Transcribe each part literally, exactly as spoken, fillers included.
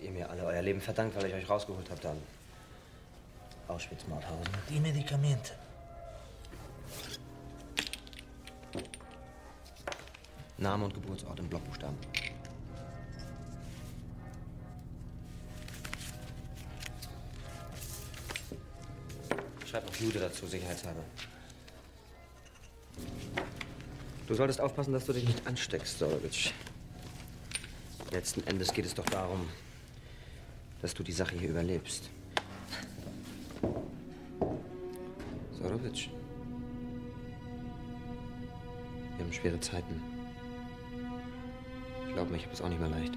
ihr mir alle euer Leben verdankt, weil ich euch rausgeholt habe, dann Auschwitz-Mauthausen. Die Medikamente. Name und Geburtsort in Blockbuchstaben. Schreib noch Jude dazu, sicherheitshalber. Du solltest aufpassen, dass du dich nicht ansteckst, Sorowitsch. Letzten Endes geht es doch darum, dass du die Sache hier überlebst. Sorowitsch. Wir haben schwere Zeiten. Glaub mir, ich habe es auch nicht mehr leicht.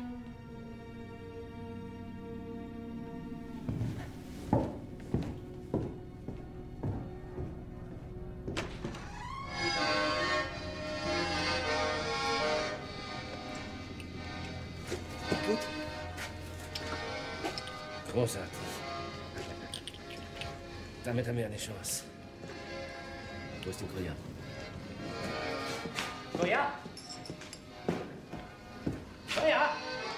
Gut. Großartig. Damit haben wir eine Chance. Wo ist die Korea? Korea? Korea?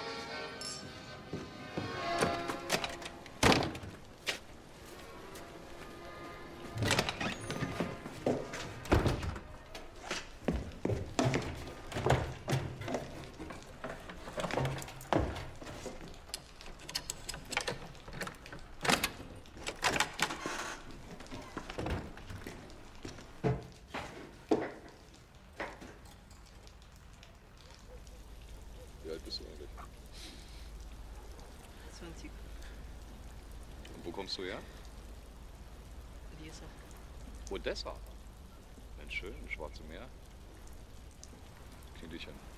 Wie alt bist du eigentlich? zwanzig. Und wo kommst du her? Odessa. Odessa? Mensch, schön, Schwarze Meer. Krieg dich hin.